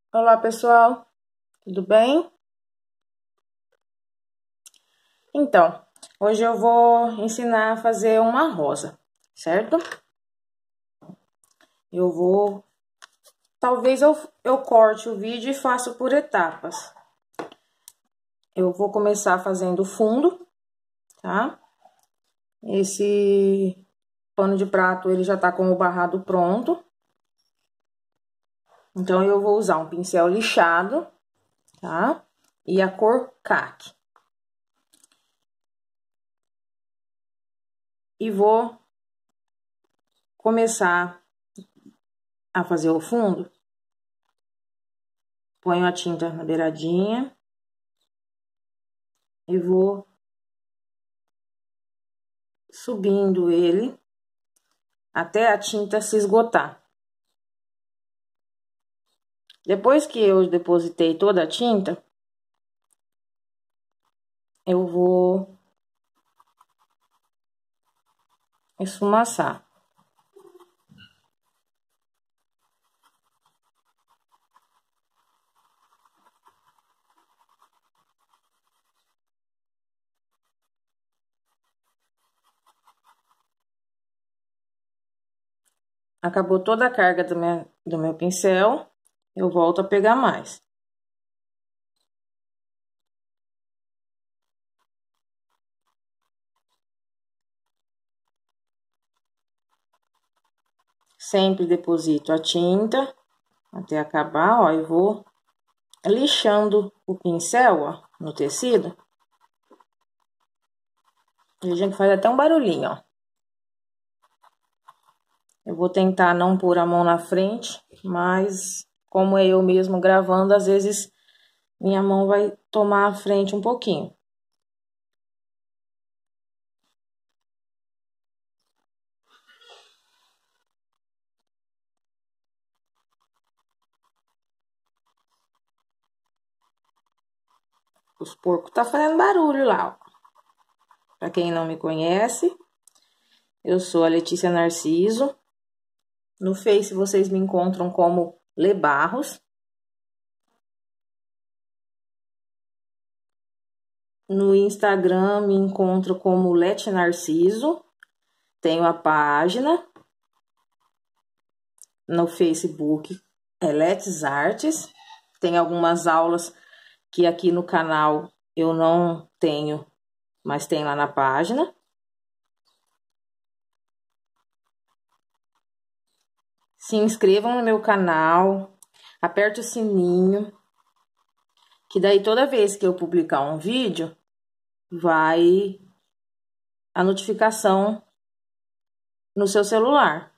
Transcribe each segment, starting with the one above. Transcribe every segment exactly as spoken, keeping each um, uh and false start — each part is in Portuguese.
Olá, pessoal, tudo bem? Então, hoje eu vou ensinar a fazer uma rosa, certo? Eu vou... Talvez eu, eu corte o vídeo e faça por etapas. Eu vou começar fazendo o fundo, tá? Esse pano de prato, ele já tá com o barrado pronto. Então, eu vou usar um pincel lixado, tá? E a cor caque. E vou começar a fazer o fundo. Ponho a tinta na beiradinha e vou subindo ele até a tinta se esgotar. Depois que eu depositei toda a tinta, eu vou esfumaçar. Acabou toda a carga do meu, do meu pincel, eu volto a pegar mais. Sempre deposito a tinta até acabar, ó, e vou lixando o pincel, ó, no tecido. E a gente faz até um barulhinho, ó. Eu vou tentar não pôr a mão na frente, mas como é eu mesmo gravando, às vezes minha mão vai tomar a frente um pouquinho. Os porcos tá fazendo barulho lá, ó. Pra quem não me conhece, eu sou a Letícia Narciso. No Face vocês me encontram como Lê Barros. No Instagram me encontro como Lete Narciso. Tenho a página. No Facebook é Letes Artes. Tem algumas aulas que aqui no canal eu não tenho, mas tem lá na página. Se inscrevam no meu canal, aperte o sininho, que daí toda vez que eu publicar um vídeo, vai a notificação no seu celular.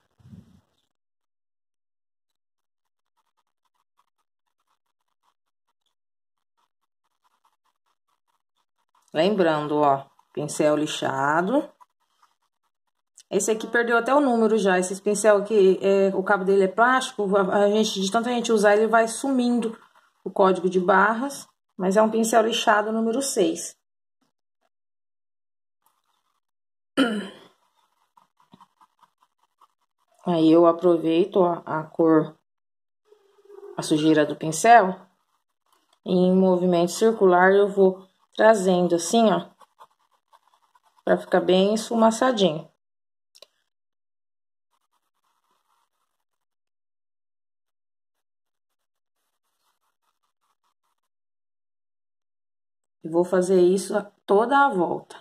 Lembrando, ó, pincel lixado. Esse aqui perdeu até o número já, esse pincel aqui, é, o cabo dele é plástico, a gente, de tanta gente usar, ele vai sumindo o código de barras, mas é um pincel lixado número seis. Aí eu aproveito, ó, a cor, a sujeira do pincel, e em movimento circular eu vou trazendo assim, ó, pra ficar bem esfumaçadinho. E vou fazer isso toda a volta.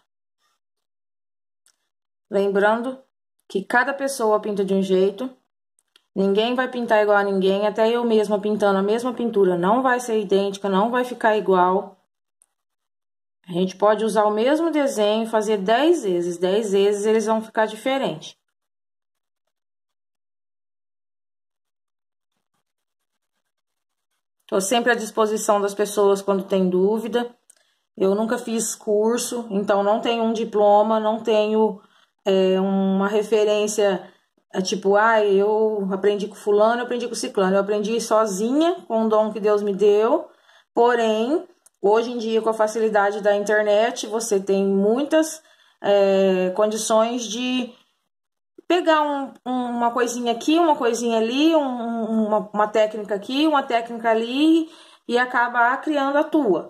Lembrando que cada pessoa pinta de um jeito, ninguém vai pintar igual a ninguém, até eu mesma pintando a mesma pintura não vai ser idêntica, não vai ficar igual. A gente pode usar o mesmo desenho e fazer dez vezes, dez vezes eles vão ficar diferentes. Estou sempre à disposição das pessoas quando tem dúvida. Eu nunca fiz curso, então não tenho um diploma, não tenho é, uma referência, é, tipo, ah, eu aprendi com fulano, eu aprendi com ciclano. Eu aprendi sozinha, com o dom que Deus me deu, porém, hoje em dia, com a facilidade da internet, você tem muitas é, condições de pegar um, um, uma coisinha aqui, uma coisinha ali, um, uma, uma técnica aqui, uma técnica ali, e acabar criando a tua.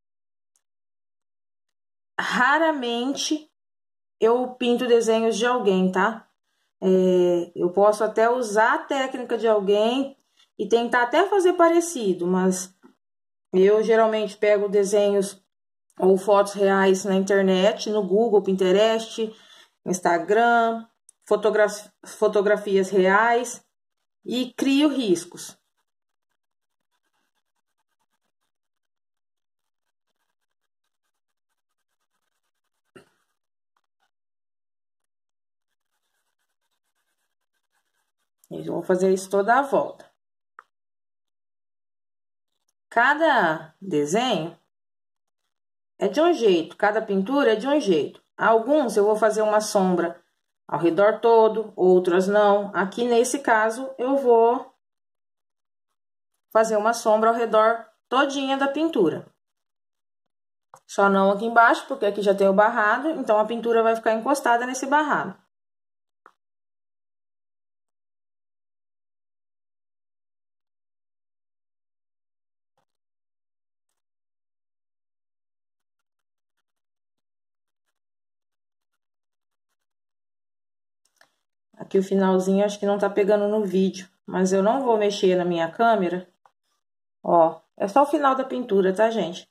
Raramente eu pinto desenhos de alguém, tá? É, eu posso até usar a técnica de alguém e tentar até fazer parecido, mas eu geralmente pego desenhos ou fotos reais na internet, no Google, Pinterest, Instagram, fotograf fotografias reais e crio riscos. Eu vou fazer isso toda a volta. Cada desenho é de um jeito, cada pintura é de um jeito. Alguns eu vou fazer uma sombra ao redor todo, outras não. Aqui nesse caso eu vou fazer uma sombra ao redor todinha da pintura. Só não aqui embaixo, porque aqui já tem o barrado, então a pintura vai ficar encostada nesse barrado. Aqui o finalzinho acho que não tá pegando no vídeo, mas eu não vou mexer na minha câmera. Ó, é só o final da pintura, tá, gente?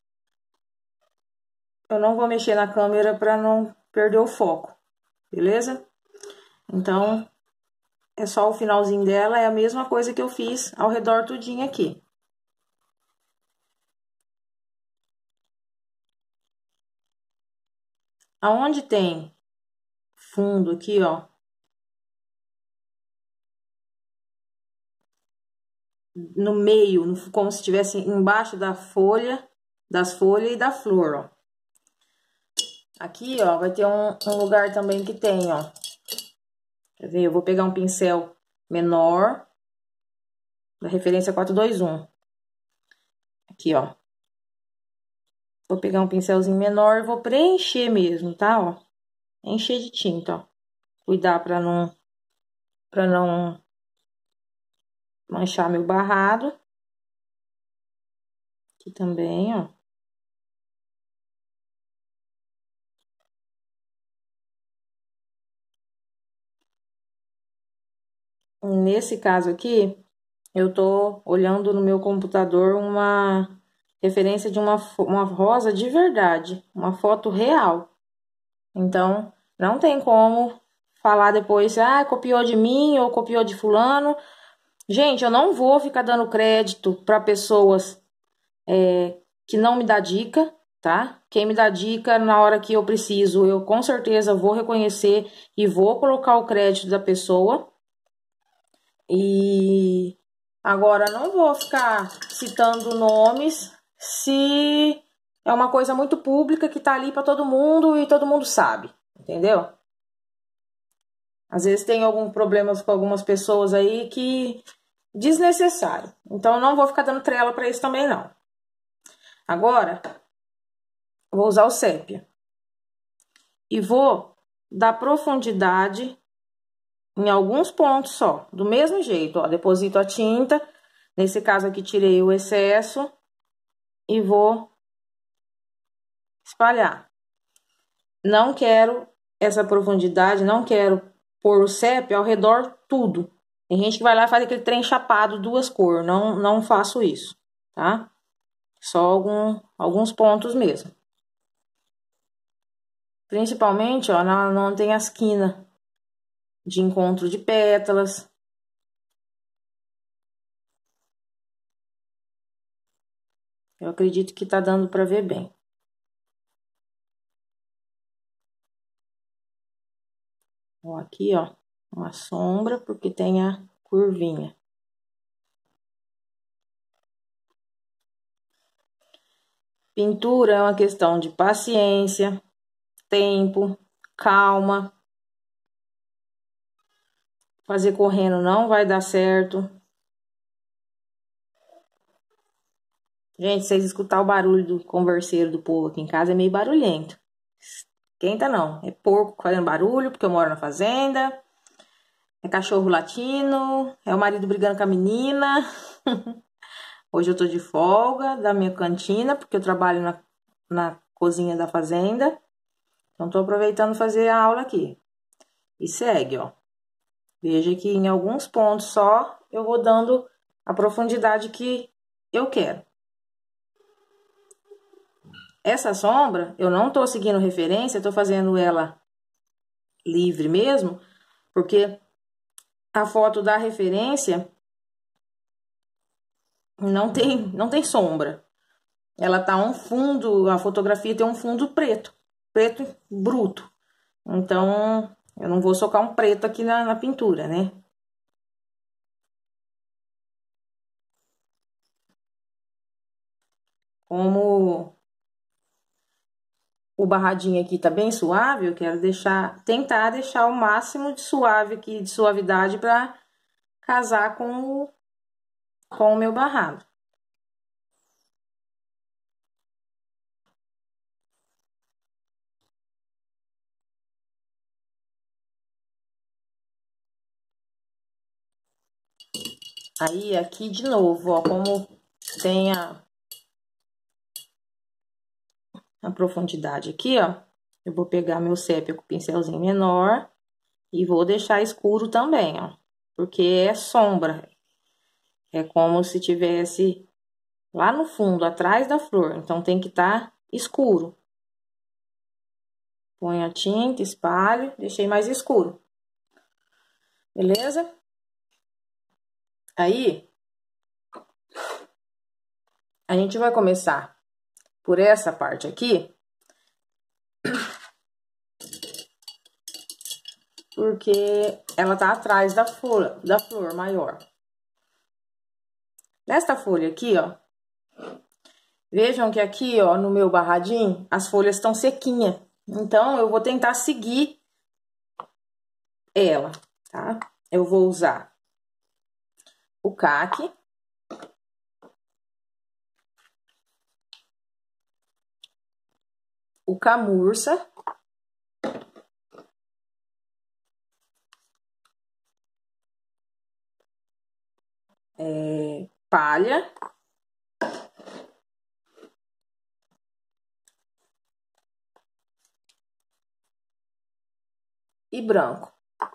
Eu não vou mexer na câmera para não perder o foco, beleza? Então, é só o finalzinho dela, é a mesma coisa que eu fiz ao redor tudinho aqui. Aonde tem fundo aqui, ó, no meio, como se estivesse embaixo da folha, das folhas e da flor, ó. Aqui, ó, vai ter um, um lugar também que tem, ó. Quer ver? Eu vou pegar um pincel menor, da referência quatro dois um. Aqui, ó. Vou pegar um pincelzinho menor e vou preencher mesmo, tá, ó. Encher de tinta, ó. Cuidar pra não, pra não manchar meu barrado. Aqui também, ó. Nesse caso aqui, eu tô olhando no meu computador uma referência de uma, uma rosa de verdade, uma foto real. Então, não tem como falar depois, ah, copiou de mim ou copiou de fulano. Gente, eu não vou ficar dando crédito para pessoas é, que não me dá dica, tá? Quem me dá dica na hora que eu preciso, eu com certeza vou reconhecer e vou colocar o crédito da pessoa. E agora não vou ficar citando nomes se é uma coisa muito pública que tá ali para todo mundo e todo mundo sabe, entendeu? Às vezes tem alguns problemas com algumas pessoas aí que desnecessário. Então não vou ficar dando trela para isso também não. Agora vou usar o sépia e vou dar profundidade em alguns pontos só, do mesmo jeito, ó, deposito a tinta, nesse caso aqui tirei o excesso e vou espalhar. Não quero essa profundidade, não quero pôr o sépia ao redor tudo. Tem gente que vai lá e faz aquele trem chapado, duas cores, não, não faço isso, tá? Só algum, alguns pontos mesmo. Principalmente, ó, na, não tem as quinas de encontro de pétalas. Eu acredito que tá dando para ver bem. Ó, aqui, ó, uma sombra, porque tem a curvinha. Pintura é uma questão de paciência, tempo, calma. Fazer correndo não vai dar certo. Gente, vocês escutar o barulho do converseiro do povo aqui em casa é meio barulhento. Esquenta não, é porco fazendo barulho, porque eu moro na fazenda. É cachorro latindo, é o marido brigando com a menina. Hoje eu tô de folga da minha cantina, porque eu trabalho na, na cozinha da fazenda. Então, tô aproveitando fazer a aula aqui. E segue, ó. Veja que em alguns pontos só eu vou dando a profundidade que eu quero. Essa sombra, eu não tô seguindo referência, tô fazendo ela livre mesmo, porque a foto da referência não tem, não tem sombra. Ela tá um fundo, a fotografia tem um fundo preto, preto bruto. Então, eu não vou socar um preto aqui na, na pintura, né? Como o barradinho aqui tá bem suave, eu quero deixar, tentar deixar o máximo de suave aqui, de suavidade para casar com o, com o meu barrado. Aí, aqui de novo, ó, como tem a, a profundidade aqui, ó, eu vou pegar meu sépia com o pincelzinho menor e vou deixar escuro também, ó, porque é sombra. É como se tivesse lá no fundo, atrás da flor, então tem que estar escuro. Ponho a tinta, espalho, deixei mais escuro. Beleza? Aí, a gente vai começar por essa parte aqui, porque ela tá atrás da flor, da flor maior. Nesta folha aqui, ó, vejam que aqui, ó, no meu barradinho, as folhas estão sequinhas. Então, eu vou tentar seguir ela, tá? Eu vou usar o caque. O camurça. É, palha. E branco.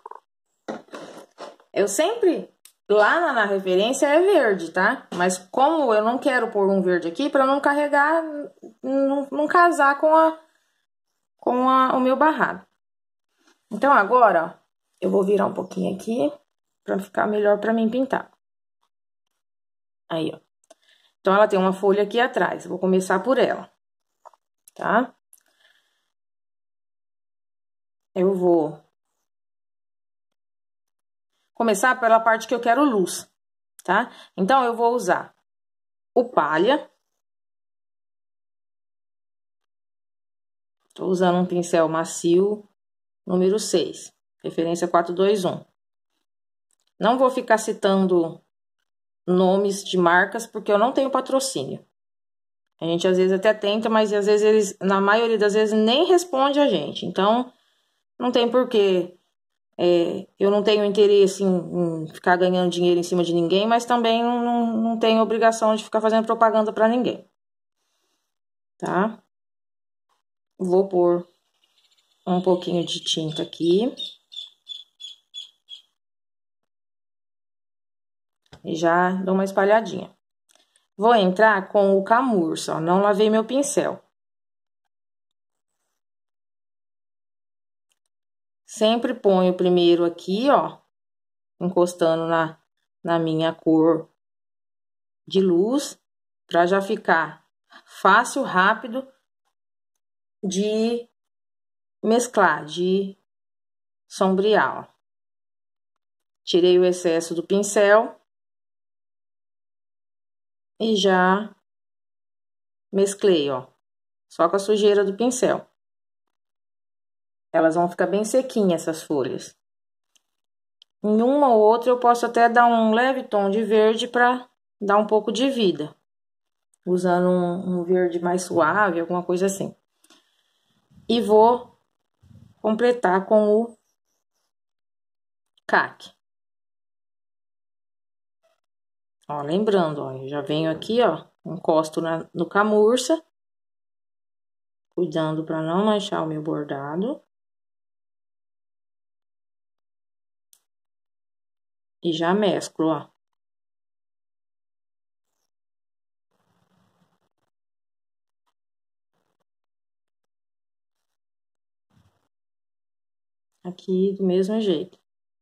Eu sempre, lá na, na referência é verde, tá? Mas como eu não quero pôr um verde aqui, pra não carregar, não, não casar com, a, com a, o meu barrado. Então, agora, ó, eu vou virar um pouquinho aqui, pra ficar melhor pra mim pintar. Aí, ó. Então, ela tem uma folha aqui atrás, eu vou começar por ela, tá? Eu vou começar pela parte que eu quero luz, tá? Então, eu vou usar o palha. Tô usando um pincel macio, número seis, referência quatro dois um. Não vou ficar citando nomes de marcas, porque eu não tenho patrocínio. A gente às vezes até tenta, mas às vezes eles, na maioria das vezes, nem responde a gente. Então, não tem porquê. É, eu não tenho interesse em, em ficar ganhando dinheiro em cima de ninguém, mas também não, não tenho obrigação de ficar fazendo propaganda para ninguém. Tá? Vou pôr um pouquinho de tinta aqui. E já dou uma espalhadinha. Vou entrar com o camurça, ó, não lavei meu pincel. Sempre ponho primeiro aqui, ó, encostando na, na minha cor de luz, pra já ficar fácil, rápido de mesclar, de sombrear, ó. Tirei o excesso do pincel e já mesclei, ó, só com a sujeira do pincel. Elas vão ficar bem sequinhas, essas folhas. Em uma ou outra eu posso até dar um leve tom de verde para dar um pouco de vida. Usando um, um verde mais suave, alguma coisa assim. E vou completar com o caque. Ó, lembrando, ó, eu já venho aqui, ó, encosto na, no camurça, cuidando para não manchar o meu bordado. E já mesclo, ó. Aqui do mesmo jeito.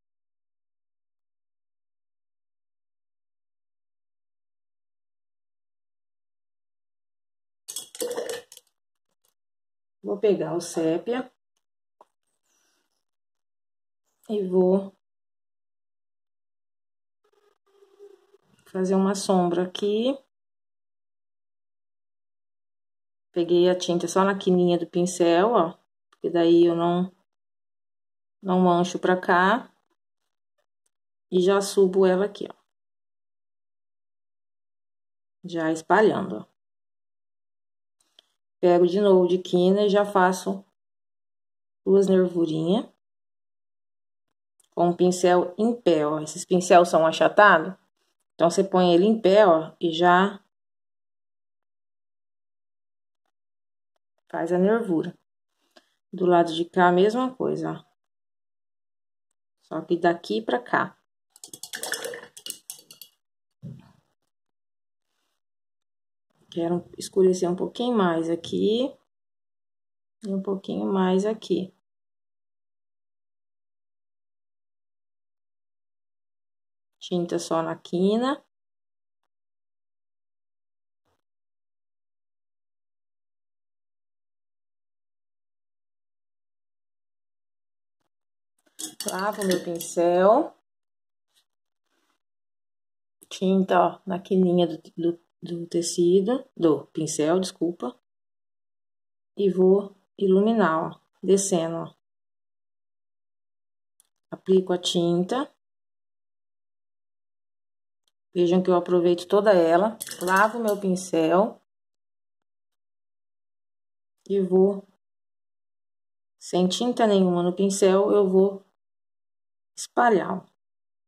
Vou pegar o sépia e vou fazer uma sombra aqui. Peguei a tinta só na quininha do pincel, ó, porque daí eu não, não mancho pra cá. E já subo ela aqui, ó. Já espalhando, ó. Pego de novo de quina e já faço duas nervurinhas. Com o pincel em pé, ó. Esses pincéis são achatados, então você põe ele em pé, ó, e já faz a nervura. Do lado de cá, a mesma coisa, ó. Só que daqui pra cá. Quero escurecer um pouquinho mais aqui. E um pouquinho mais aqui. Tinta só na quina. Lavo meu pincel. Tinta, ó, na quininha do, do, do tecido, do pincel, desculpa. E vou iluminar, ó, descendo, ó. Aplico a tinta. Vejam que eu aproveito toda ela. Lavo meu pincel. E vou, sem tinta nenhuma no pincel, eu vou espalhar, ó.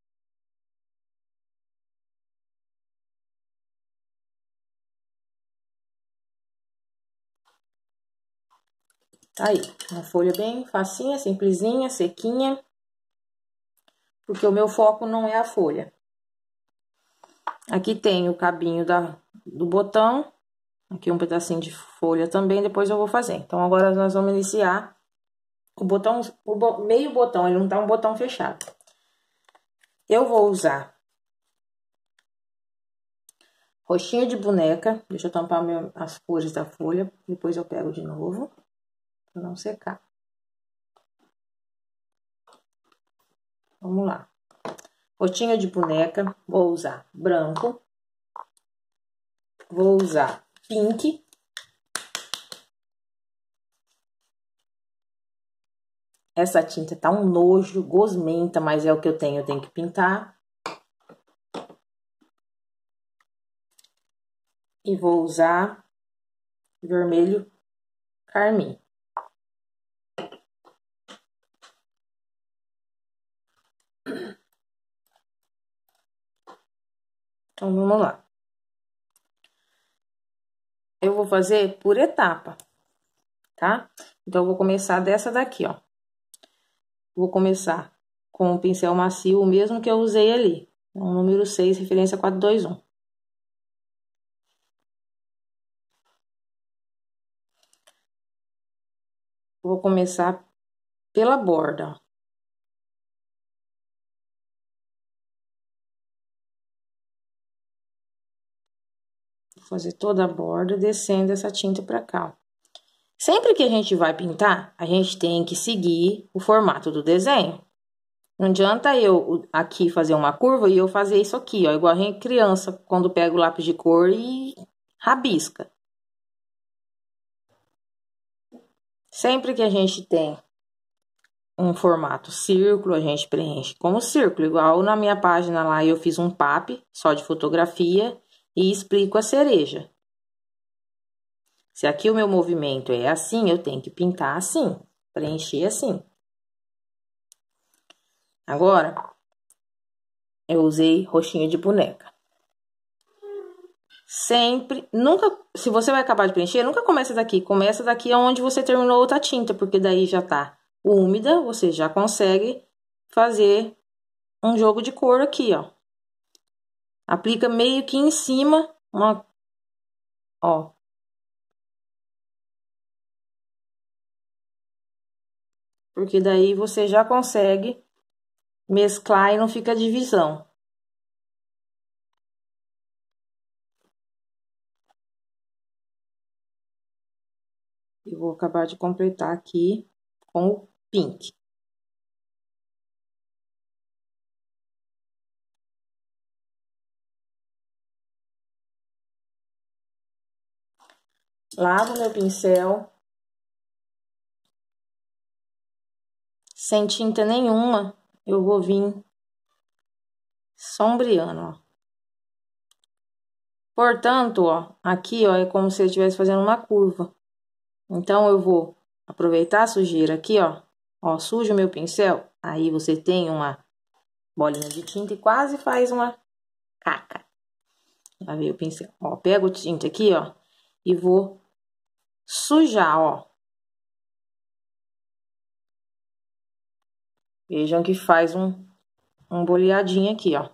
Tá aí, uma folha bem facinha, simplesinha, sequinha. Porque o meu foco não é a folha. Aqui tem o cabinho da, do botão. Aqui um pedacinho de folha também, depois eu vou fazer. Então, agora nós vamos iniciar o botão, o bo, meio botão, ele não tá um botão fechado. Eu vou usar roxinho de boneca. Deixa eu tampar meu, as cores da folha, depois eu pego de novo, pra não secar. Vamos lá. Roxinho de boneca, vou usar branco. Vou usar pink. Essa tinta tá um nojo, gosmenta, mas é o que eu tenho, eu tenho que pintar. E vou usar vermelho carmim. Então, vamos lá. Eu vou fazer por etapa, tá? Então, eu vou começar dessa daqui, ó. Vou começar com o pincel macio, o mesmo que eu usei ali. O número seis, referência quatro dois um. Vou começar pela borda, ó. Vou fazer toda a borda, descendo essa tinta pra cá, ó. Sempre que a gente vai pintar, a gente tem que seguir o formato do desenho. Não adianta eu aqui fazer uma curva e eu fazer isso aqui, ó. Igual a gente criança, quando pega o lápis de cor e rabisca. Sempre que a gente tem um formato círculo, a gente preenche como círculo. Igual na minha página lá, eu fiz um pape só de fotografia e explico a cereja. Se aqui o meu movimento é assim, eu tenho que pintar assim, preencher assim. Agora, eu usei roxinho de boneca. sempre, nunca, se você vai acabar de preencher, nunca começa daqui, começa daqui onde você terminou outra tinta, porque daí já tá úmida, você já consegue fazer um jogo de cor aqui, ó. Aplica meio que em cima, uma, ó. Porque daí você já consegue mesclar e não fica divisão. Eu vou acabar de completar aqui com o pink. Lavo meu pincel. Sem tinta nenhuma, eu vou vir sombreando, ó. Portanto, ó, aqui, ó, é como se eu estivesse fazendo uma curva. Então, eu vou aproveitar a sujeira aqui, ó. Ó, sujo o meu pincel. Aí, você tem uma bolinha de tinta e quase faz uma caca. Lá veio o pincel. Ó, pego o tinta aqui, ó, e vou sujar, ó. Vejam que faz um, um boleadinho aqui, ó.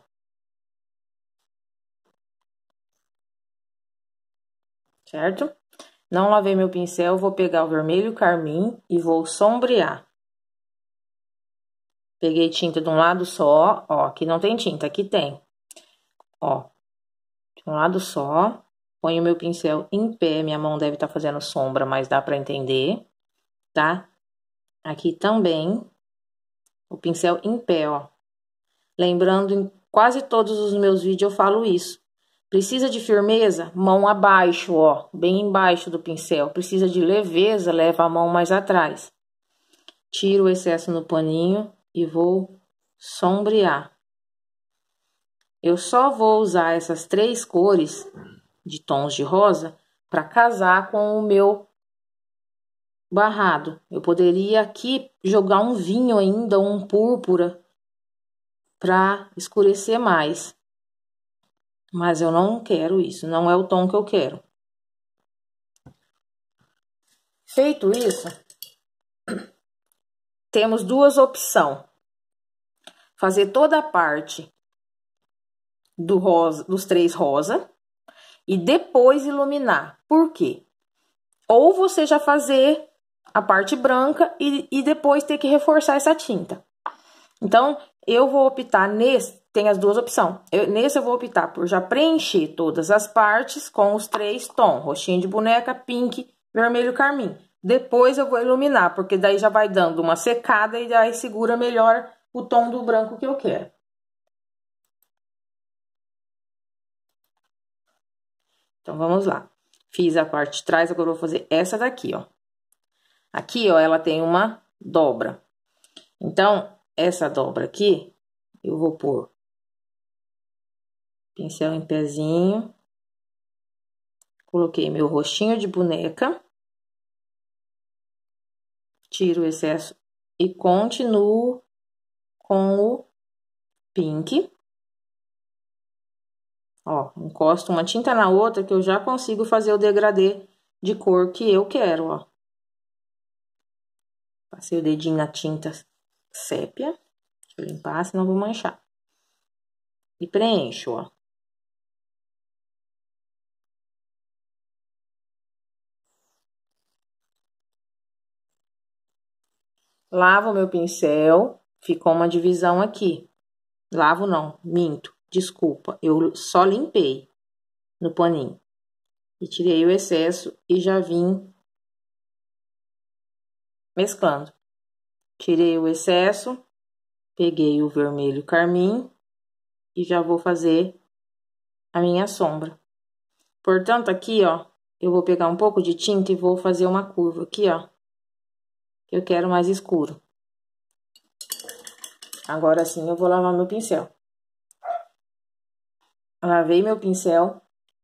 Certo? Não lavei meu pincel, vou pegar o vermelho carmim e vou sombrear. Peguei tinta de um lado só, ó, aqui não tem tinta, aqui tem. Ó, de um lado só, ponho o meu pincel em pé, minha mão deve estar fazendo sombra, mas dá pra entender, tá? Aqui também, o pincel em pé, ó. Lembrando, em quase todos os meus vídeos eu falo isso. Precisa de firmeza? Mão abaixo, ó, bem embaixo do pincel. Precisa de leveza? Leva a mão mais atrás. Tiro o excesso no paninho e vou sombrear. Eu só vou usar essas três cores de tons de rosa para casar com o meu barrado. Eu poderia aqui jogar um vinho ainda, um púrpura, para escurecer mais. Mas eu não quero isso, não é o tom que eu quero. Feito isso, temos duas opções. Fazer toda a parte do rosa, dos três rosa e depois iluminar. Por quê? Ou você já fazer a parte branca e, e depois ter que reforçar essa tinta. Então, eu vou optar nesse, tem as duas opções. Eu, nesse eu vou optar por já preencher todas as partes com os três tons. Roxinho de boneca, pink, vermelho carmim. Depois eu vou iluminar, porque daí já vai dando uma secada e daí segura melhor o tom do branco que eu quero. Então, vamos lá. Fiz a parte de trás, agora eu vou fazer essa daqui, ó. Aqui, ó, ela tem uma dobra. Então, essa dobra aqui, eu vou pôr pincel em pezinho. Coloquei meu roxinho de boneca. Tiro o excesso e continuo com o pink. Ó, encosto uma tinta na outra que eu já consigo fazer o degradê de cor que eu quero, ó. Passei o dedinho na tinta sépia. Deixa eu limpar, senão vou manchar. E preencho, ó. Lavo meu pincel, ficou uma divisão aqui. Lavo não, minto, desculpa, eu só limpei no paninho. E tirei o excesso e já vim mesclando. Tirei o excesso, peguei o vermelho carmim e já vou fazer a minha sombra. Portanto, aqui, ó, eu vou pegar um pouco de tinta e vou fazer uma curva aqui, ó. Que eu quero mais escuro. Agora sim, eu vou lavar meu pincel. Lavei meu pincel.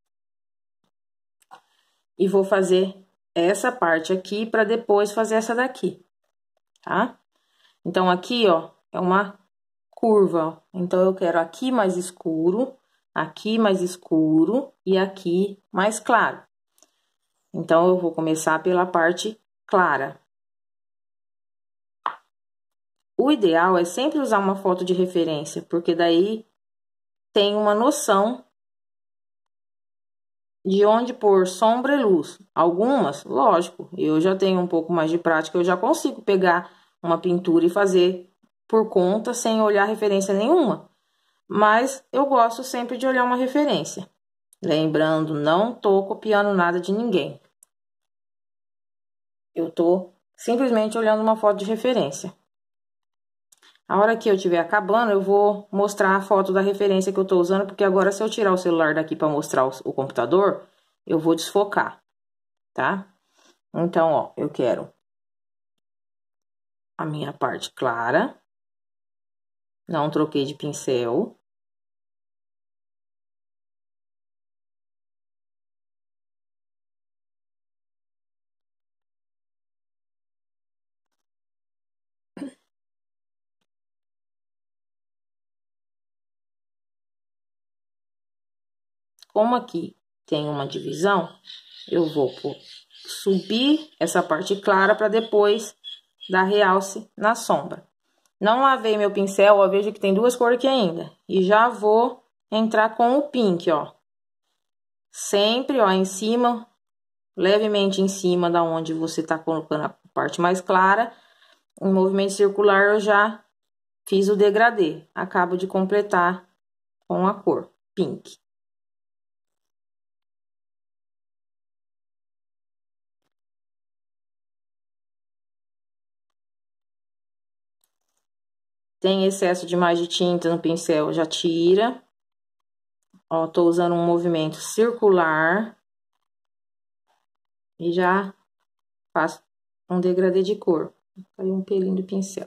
E vou fazer essa parte aqui para depois fazer essa daqui, tá? Então, aqui, ó, é uma curva, ó. Então, eu quero aqui mais escuro, aqui mais escuro e aqui mais claro. Então, eu vou começar pela parte clara. O ideal é sempre usar uma foto de referência, porque daí tem uma noção de onde pôr sombra e luz. Algumas, lógico, eu já tenho um pouco mais de prática, eu já consigo pegar uma pintura e fazer por conta sem olhar referência nenhuma. Mas eu gosto sempre de olhar uma referência. Lembrando, não tô copiando nada de ninguém. Eu tô simplesmente olhando uma foto de referência. A hora que eu estiver acabando, eu vou mostrar a foto da referência que eu tô usando, porque agora se eu tirar o celular daqui para mostrar o, o computador, eu vou desfocar, tá? Então, ó, eu quero a minha parte clara. Não troquei de pincel. Como aqui tem uma divisão, eu vou subir essa parte clara para depois dar realce na sombra. Não lavei meu pincel, ó, vejo que tem duas cores aqui ainda. E já vou entrar com o pink, ó. Sempre, ó, em cima, levemente em cima da onde você tá colocando a parte mais clara. Em movimento circular, eu já fiz o degradê. Acabo de completar com a cor pink. Tem excesso demais de tinta no pincel, já tira. Ó, tô usando um movimento circular. E já faço um degradê de cor. Caiu um pelinho do pincel.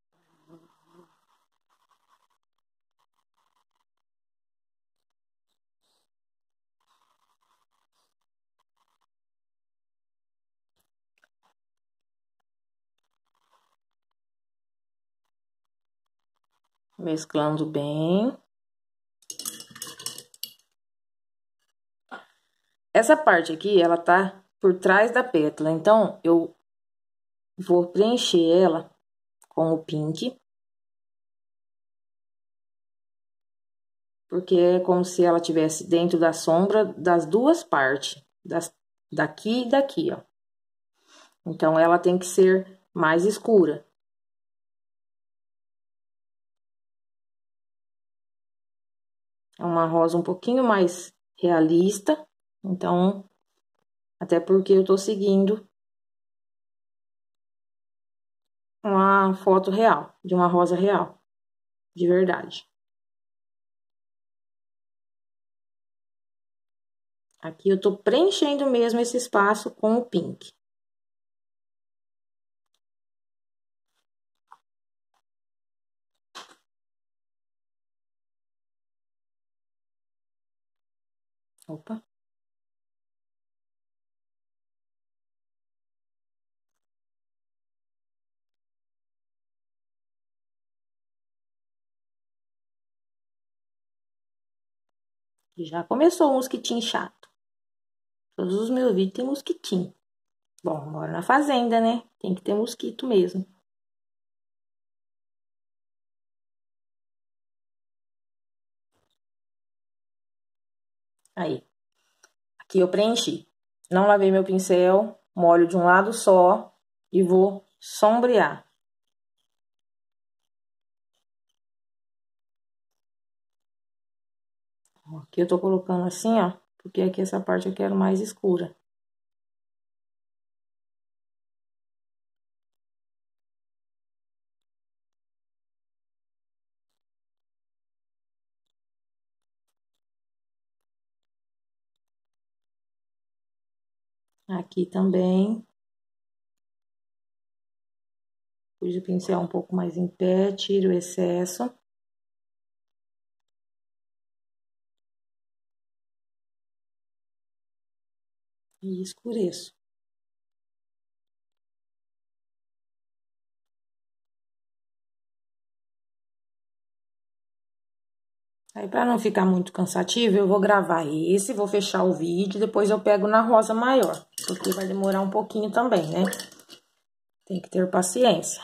Mesclando bem. Essa parte aqui, ela tá por trás da pétala, então eu vou preencher ela com o pink. Porque é como se ela tivesse dentro da sombra das duas partes, das, daqui e daqui, ó. Então, ela tem que ser mais escura. É uma rosa um pouquinho mais realista, então, até porque eu tô seguindo uma foto real, de uma rosa real, de verdade. Aqui eu tô preenchendo mesmo esse espaço com o pink. Opa. Já começou o mosquitinho chato. Todos os meus vídeos tem mosquitinho. Bom, moro na fazenda, né? Tem que ter mosquito mesmo. Aí. Aqui eu preenchi. Não lavei meu pincel, molho de um lado só e vou sombrear. Aqui eu tô colocando assim, ó, porque aqui essa parte eu quero mais escura. Aqui também. Pus o pincel um pouco mais em pé, tiro o excesso. E escureço. Aí, pra não ficar muito cansativo, eu vou gravar esse, vou fechar o vídeo, depois eu pego na rosa maior, porque vai demorar um pouquinho também, né? Tem que ter paciência.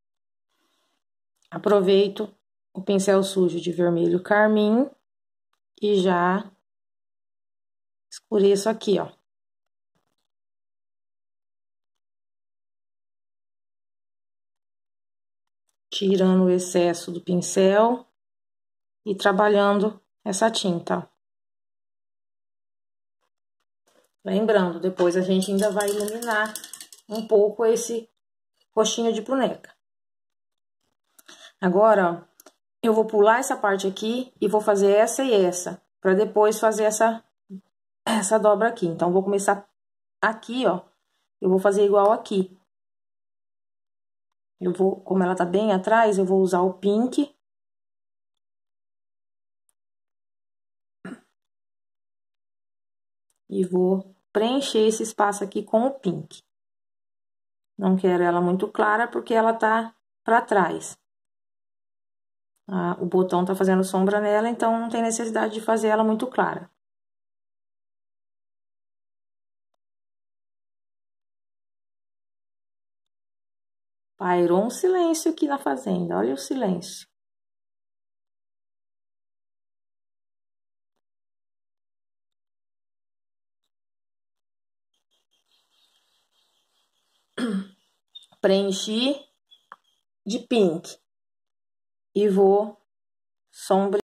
Aproveito o pincel sujo de vermelho carmim e já escureço aqui, ó. Tirando o excesso do pincel e trabalhando essa tinta, ó. Lembrando, depois a gente ainda vai iluminar um pouco esse rostinho de boneca. Agora, ó, eu vou pular essa parte aqui e vou fazer essa e essa, para depois fazer essa, essa dobra aqui. Então, vou começar aqui, ó, eu vou fazer igual aqui. Eu vou, como ela tá bem atrás, eu vou usar o pink. E vou preencher esse espaço aqui com o pink. Não quero ela muito clara, porque ela tá pra trás. Ah, o botão tá fazendo sombra nela, então não tem necessidade de fazer ela muito clara. Pairou um silêncio aqui na fazenda, olha o silêncio. Preenchi de pink. E vou sombrear.